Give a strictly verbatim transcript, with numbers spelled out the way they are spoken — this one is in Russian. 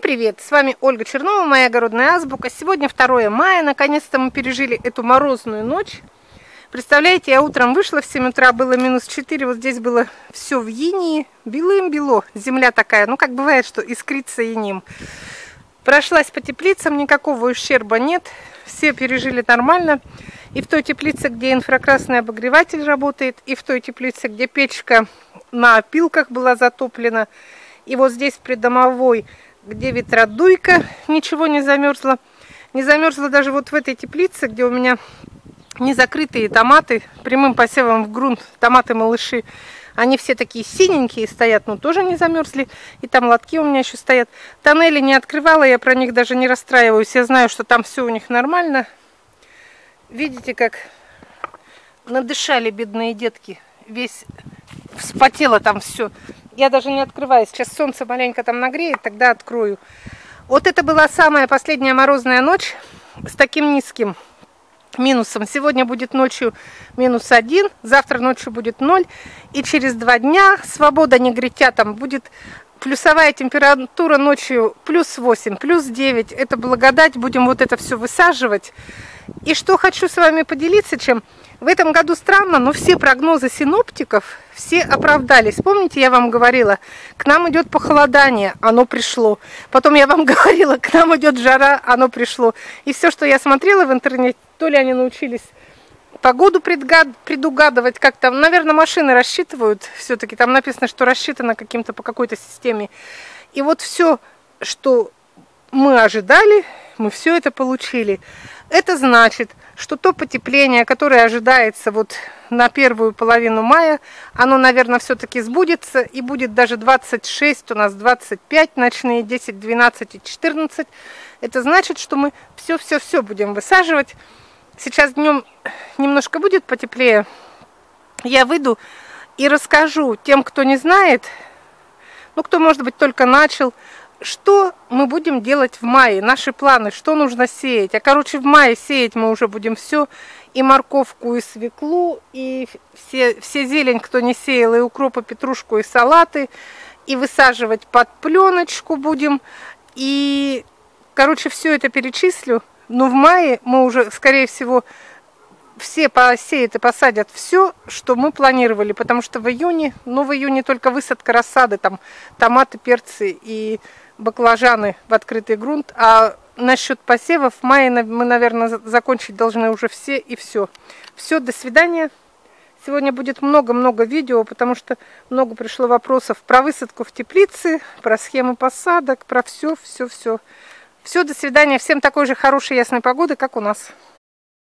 привет! С вами Ольга Чернова, моя огородная азбука. Сегодня второе мая, наконец-то мы пережили эту морозную ночь. Представляете, я утром вышла в семь утра, было минус четыре, вот здесь было все в инии, белым-бело, земля такая, ну как бывает, что искрится инеем. Прошлась по теплицам, никакого ущерба нет, все пережили нормально. И в той теплице, где инфракрасный обогреватель работает, и в той теплице, где печка на опилках была затоплена, и вот здесь в придомовой, где ветродуйка, ничего не замерзло. Не замерзло даже вот в этой теплице, где у меня незакрытые томаты, прямым посевом в грунт, томаты-малыши. Они все такие синенькие стоят, но тоже не замерзли. И там лотки у меня еще стоят. Тоннели не открывала, я про них даже не расстраиваюсь. Я знаю, что там все у них нормально. Видите, как надышали бедные детки. Весь вспотело там все. Я даже не открываю. Сейчас солнце маленько там нагреет, тогда открою. Вот это была самая последняя морозная ночь с таким низким минусом. Сегодня будет ночью минус один, завтра ночью будет ноль. И через два дня, свобода негритятам, будет плюсовая температура ночью плюс восемь, плюс девять. Это благодать, будем вот это все высаживать. И что хочу с вами поделиться, чем... В этом году странно, но все прогнозы синоптиков, все оправдались. Помните, я вам говорила, к нам идет похолодание, оно пришло. Потом я вам говорила, к нам идет жара, оно пришло. И все, что я смотрела в интернете, то ли они научились погоду предугадывать как-то. Наверное, машины рассчитывают все-таки. Там написано, что рассчитано каким-то по какой-то системе. И вот все, что мы ожидали, мы все это получили. Это значит, что то потепление, которое ожидается вот на первую половину мая, оно, наверное, все-таки сбудется и будет даже двадцать шесть, у нас двадцать пять ночные, десять, двенадцать и четырнадцать. Это значит, что мы все-все-все будем высаживать. Сейчас днем немножко будет потеплее. Я выйду и расскажу тем, кто не знает, ну, кто, может быть, только начал, что мы будем делать в мае, наши планы, что нужно сеять. А, короче, в мае сеять мы уже будем все, и морковку, и свеклу, и все, все зелень, кто не сеял, и укроп, и петрушку, и салаты, и высаживать под пленочку будем. И, короче, все это перечислю. Но в мае мы уже, скорее всего, все посеют и посадят все, что мы планировали, потому что в июне, ну, в июне только высадка рассады, там томаты, перцы и баклажаны в открытый грунт, а насчет посевов в мае мы, наверное, закончить должны уже все и все. Все, до свидания. Сегодня будет много-много видео, потому что много пришло вопросов про высадку в теплице, про схемы посадок, про все, все, все. Все, до свидания. Всем такой же хорошей ясной погоды, как у нас.